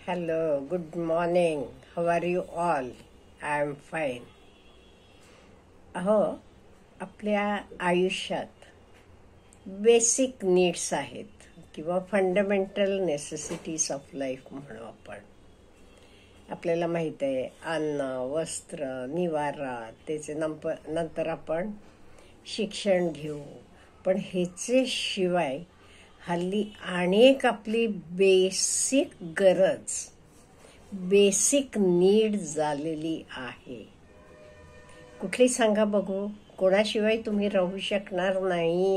Hello, good morning. How are you all? I am fine. अहो, आपल्या आयुष्यात basic needs आहेत किंवा फंडामेंटल नेसेसिटीज ऑफ लाईफ म्हणू आपण. आपल्याला माहित आहे अन्न, वस्त्र, निवारा, त्याचे नंतर आपण शिक्षण घेऊ. पण ह्याचे शिवाय हल्ली अनेक आपली बेसिक गरज, बेसिक नीड झालेली आहे. कुठली सांगा बघू, कोणाशिवाय तुम्ही राहू शकणार नाही.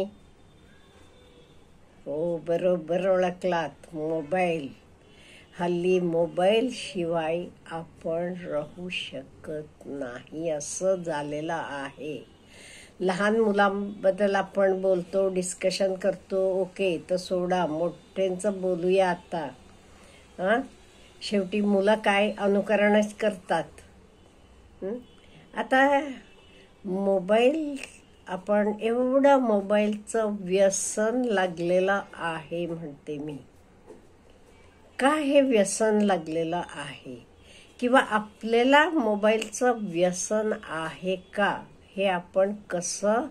हो, बरोबर ओळखलात, मोबाईल. हल्ली मोबाईल शिवाय आपण राहू शकत नाही असं झालेलं आहे. लहान मुलांबद्दल आपण बोलतो, डिस्कशन करतो, ओके, तर सोडा, मोठ्यांचं बोलूया आता. शेवटी मुलं काय अनुकरणच करतात. आता मोबाईल, आपण एवढं मोबाईलचं व्यसन लागलेलं आहे म्हणते मी. का हे व्यसन लागलेलं आहे किंवा आपल्याला मोबाईलचं व्यसन आहे का, हे आपण कसं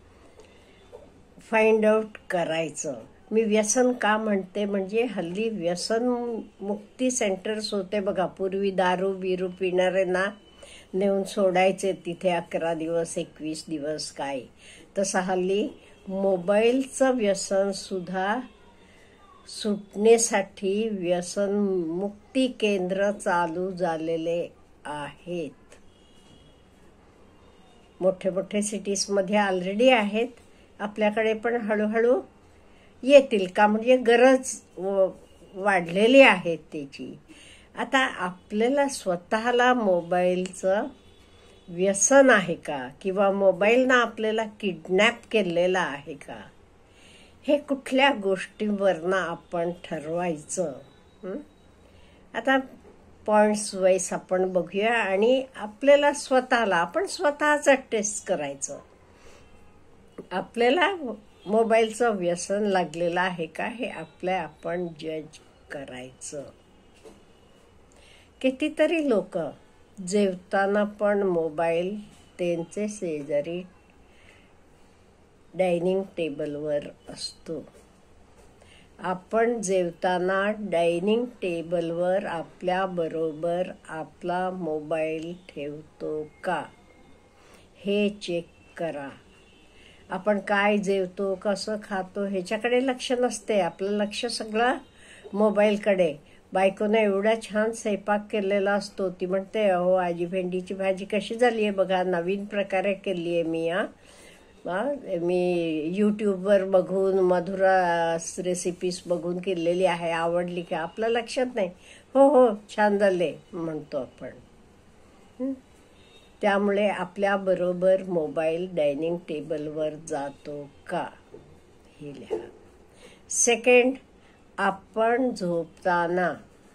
फाइंड आउट करायचं. मी व्यसन का म्हणते म्हणजे हल्ली व्यसन मुक्ती सेंटर्स होते बघा. पूर्वी दारू बिरू पिणाऱ्यांना नेऊन सोडायचे तिथे 11 दिवस 21 दिवस काय. तसं हल्ली मोबाईलचं व्यसन सुद्धा सुटण्यासाठी व्यसन मुक्ती केंद्र चालू झालेले आहेत. मोठे मोठे सिटीजमध्ये ऑलरेडी आहेत. आपल्याकडे पण हळूहळू येतील का, म्हणजे गरज वाढलेली आहे त्याची. आता आपल्याला स्वतःला मोबाईलचं व्यसन आहे का किंवा मोबाईलनं आपल्याला किडनॅप केलेलं आहे का, हे कुठल्या गोष्टींवरनं आपण ठरवायचं. आता पॉइंट्स वाईज आपण बघूया आणि आपल्याला स्वतःला, आपण स्वतःच टेस्ट करायचं. आपल्याला मोबाईलचं व्यसन लागलेलं आहे का हे आपण जज करायचं. कितीतरी लोक जेवताना पण मोबाईल त्यांचे शेजारी डायनिंग टेबलवर असतो. आपण जेवताना डायनिंग टेबलवर आपल्याबरोबर आपला मोबाईल ठेवतो का, हे चेक करा. आपण काय जेवतो, कसं खातो ह्याच्याकडे लक्ष नसते. आपलं लक्ष सगळं मोबाईलकडे. बायकोने एवढा छान स्वयंपाक केलेला असतो, ती म्हणते, अहो आजी भेंडीची भाजी कशी झाली आहे बघा, नवीन प्रकारे केली आहे मी. मी यूट्यूबवर बघून मधुरा रेसिपीज बघून केलेली आहे, आवडली का. आपलं लक्षात नाही. हो हो छान झाले म्हणतो आपण. त्यामुळे आपल्याबरोबर मोबाईल डायनिंग टेबलवर जातो का, हे लिहा. सेकंड, आपण झोपताना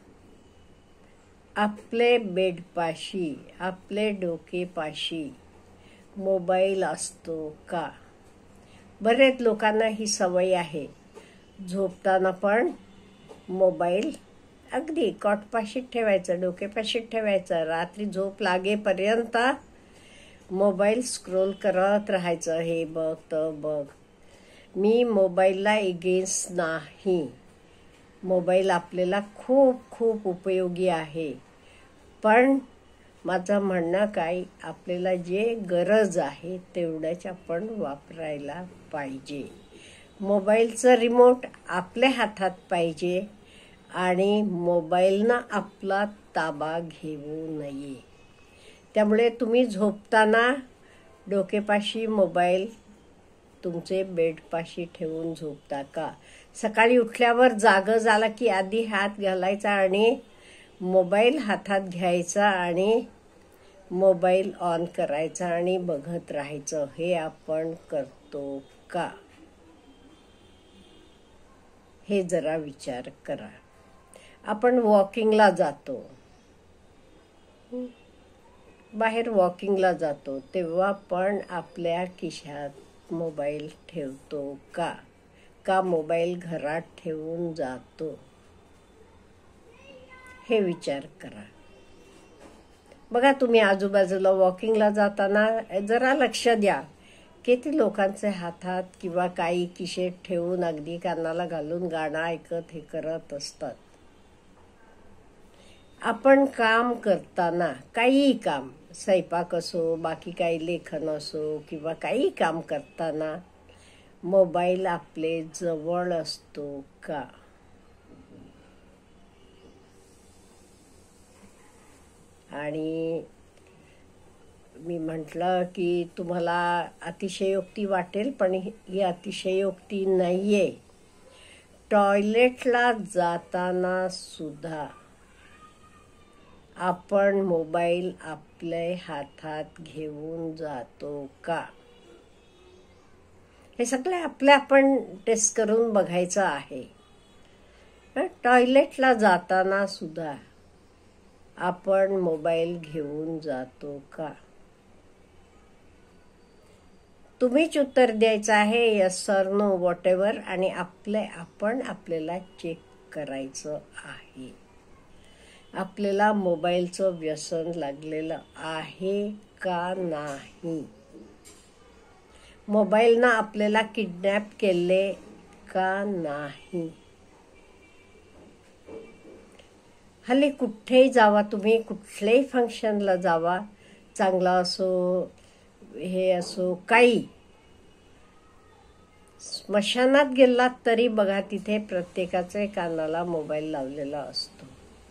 आपले बेडपाशी, आपले डोकेपाशी मोबाईल असतो का. बरेच लोकांना ही सवय आहे, झोपताना पण मोबाईल अगदी कॉटपाशीत ठेवायचं, डोकेपाशीत ठेवायचं. रात्री झोप लागेपर्यंत मोबाईल स्क्रोल करत राहायचं, हे बघ तर बघ. मी मोबाईलला एगेन्स्ट नाही. मोबाईल आपल्याला खूप खूप उपयोगी आहे. पण माझं म्हणणं काय, आपल्याला जे गरज आहे तेवढ्याच आपण वापरायला पाहिजे. मोबाईलचं रिमोट आपल्या हातात पाहिजे आणि मोबाईलनं आपला ताबा घेऊ नये. त्यामुळे तुम्ही झोपताना डोकेपाशी मोबाईल तुमचे बेडपाशी ठेवून झोपता का. सकाळी उठल्यावर जागं झाला की आधी हात घालायचा आणि मोबाईल हातात घ्यायचा आणि मोबाईल ऑन करायचा आणि बघत राहायचं, हे आपण करतो का, हे जरा विचार करा. आपण वॉकिंगला जातो, बाहेर वॉकिंगला जातो, तेव्हा पण आपल्या खिशात मोबाईल ठेवतो का मोबाईल घरात ठेवून जातो, हे विचार करा. बघा, तुम्ही आजूबाजूला वॉकिंगला जाताना जरा लक्ष द्या. किती लोकांचे हातात किंवा काही खिशेत ठेवून अगदी कानाला घालून गाणं ऐकत हे करत असतात. आपण काम करताना, काहीही काम, स्वयंपाक असो, बाकी काही लेखन असो किंवा काही काम करताना मोबाईल आपले जवळ असतो का? आणि मी म्हटलं की तुम्हाला अतिशयोक्ती वाटेल, पण ही अतिशयोक्ती नाहीये. टॉयलेटला जाताना सुद्धा आपण मोबाईल आपल्या हातात घेऊन जातो का? हे सगळे आपण टेस्ट करून बघायचं आहे. टॉयलेटला जाताना सुद्धा आपण मोबाईल घेऊन जातो का? तुम्हीच उत्तर द्यायचं आहे, yes sir no whatever. आणि आपण आपल्याला चेक करायचं आहे. आपल्याला मोबाईलचं व्यसन लागलेलं आहे का नाही? मोबाईलनं आपल्याला किडनॅप केले का नाही? हल्ली कुठेही जावा तुम्ही, कुठल्याही फंक्शनला जावा, चांगला असो हे असो, काही स्मशानात गेलात तरी बघा, तिथे प्रत्येकाच्या कानाला मोबाईल लावलेला असतो.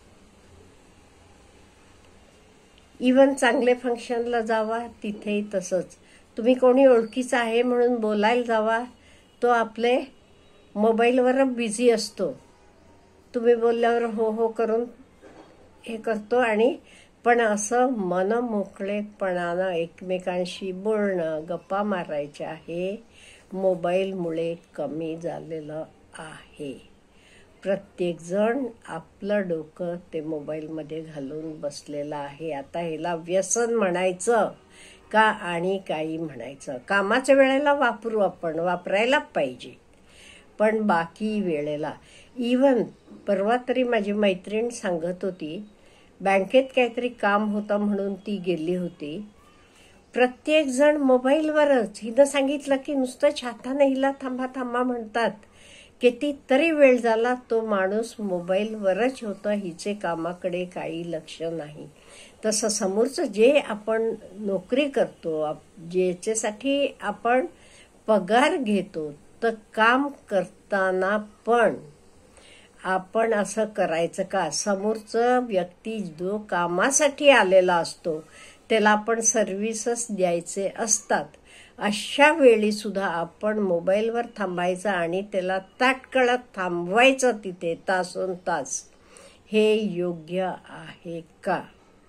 इवन चांगले फंक्शनला जावा, तिथेही तसंच. तुम्ही कोणी ओळखीचं आहे म्हणून बोलायला जावा, तो आपले मोबाईलवर बिझी असतो. तुम्ही बोलल्यावर हो हो करून हे करतो. आणि पण असं मनमोकळेपणानं एकमेकांशी बोलणं, गप्पा मारायच्या हे मोबाईलमुळे कमी झालेलं आहे. प्रत्येकजण आपलं डोकं ते मोबाईलमध्ये घालून बसलेलं आहे. आता ह्याला व्यसन म्हणायचं का आणि काही म्हणायचं? कामाच्या वेळेला वापरू, आपण वापरायला पाहिजे, पण बाकी वेळेला. इवन परवा तरी माझी मैत्रीण सांगत होती, बँकेत काहीतरी काम होतं म्हणून ती गेली होती. प्रत्येक जण मोबाईलवरच. हिनं सांगितलं की नुसतं हाताने हिला थांबा थांबा म्हणतात. कितीतरी वेळ झाला तो माणूस मोबाईलवरच होता, हिचे कामाकडे काही लक्ष नाही. तसं समोरचं जे आपण नोकरी करतो, ज्याच्यासाठी आपण पगार घेतो, तर काम करताना पण आपण असं करायचं का? समोरचं व्यक्ती जो कामासाठी आलेला असतो त्याला आपण सर्व्हिसेस द्यायचे असतात. अशा वेळी सुद्धा आपण मोबाईलवर थांबायचं आणि त्याला ताटकळत थांबवायचं तिथे तासोन तास. हे योग्य आहे का?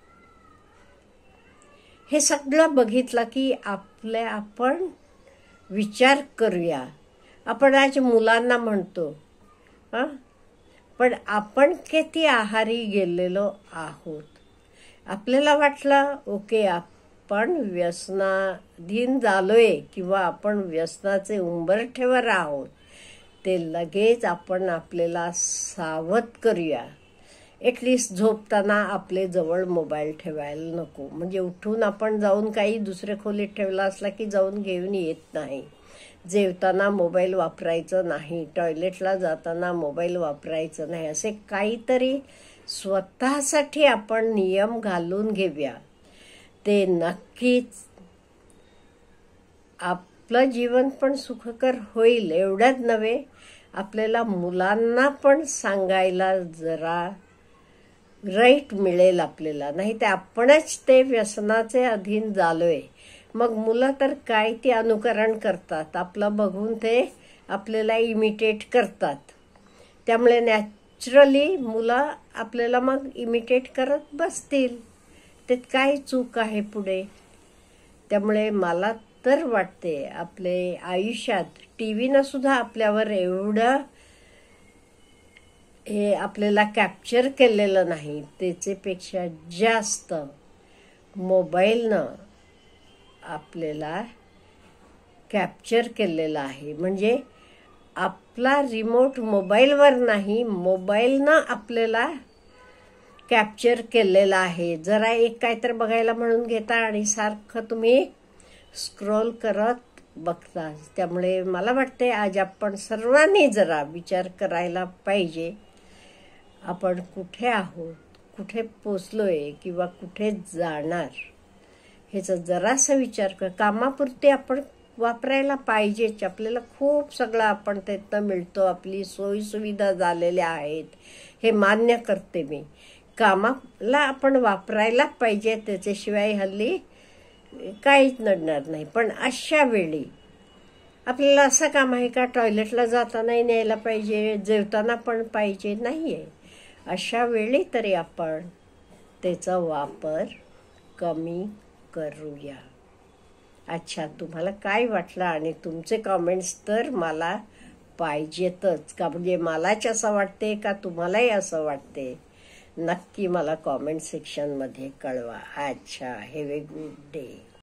हे सगळं बघितलं की आपण विचार करूया. आपण आज मुलांना म्हणतो, पण आपण किती आहारी गेलेलो आहोत. आपल्याला वाटलं ओके, आपण व्यसनाधीन झालोय किंवा आपण व्यसनाचे उंबरठ्यावर आहोत, ते लगेच आपण आपल्याला सावध करूया. ॲटलिस्ट झोपताना आपले जवळ मोबाईल ठेवायला नको. म्हणजे उठून आपण जाऊन काही दुसऱ्या खोलीत ठेवला असला की जाऊन घेऊन येत नाही. जेवताना मोबाईल वापरायचं नाही, टॉयलेटला जाताना मोबाईल वापरायचं नाही. असे काहीतरी स्वतःसाठी आपण नियम घालून घेऊया. ते नक्कीच आपलं जीवन पण सुखकर होईल. एवढ्याच नव्हे, आपल्याला मुलांना पण सांगायला जरा राईट मिळेल आपल्याला. नाही ते आपणच ते व्यसनाचे अधीन झालोय. मग मुलं तर काय ते अनुकरण करतात, आपलं बघून ते आपल्याला इमिटेट करतात. त्यामुळे नॅचरली मुलं आपल्याला मग इमिटेट करत बसतील. त्यात काय चूक आहे पुढे? त्यामुळे मला तर वाटते आपले आयुष्यात टीव्हीनं सुद्धा आपल्यावर एवढं हे आपल्याला कॅप्चर केलेलं नाही, त्याच्यापेक्षा जास्त मोबाईलनं आपल्याला कॅप्चर केलेलं आहे. म्हणजे आपला रिमोट मोबाईलवर नाही, मोबाईलनं आपल्याला कॅप्चर केलेला आहे. जरा एक काहीतरी बघायला म्हणून घेता आणि सारखं तुम्ही स्क्रोल करत बघता. त्यामुळे मला वाटते आज आपण सर्वांनी जरा विचार करायला पाहिजे. आपण कुठे आहोत, कुठे पोचलोय किंवा कुठे जाणार ह्याचा जरासा विचार कर. कामापुरते आपण वापरायला पाहिजेच. आपल्याला खूप सगळं आपण त्यातनं मिळतो. आपली सोयीसुविधा झालेल्या आहेत, हे मान्य करते मी. कामाला आपण वापरायला पाहिजे, त्याच्याशिवाय हल्ली काहीच नडणार नाही. पण अशा वेळी आपल्याला असं काम आहे का टॉयलेटला जातानाही न्यायला पाहिजे, जेवताना पण पाहिजे? नाही आहे. अशा वेळी तरी आपण त्याचा वापर कमी करूया. अच्छा, तुम्हाला काय वाटलं? आणि तुमचे कॉमेंट्स तर मला पाहिजेतच. का म्हणजे मलाच असं वाटते का तुम्हालाही असं वाटते? नक्की मला कॉमेंट सेक्शनमध्ये कळवा. अच्छा, हॅव ए गुड डे.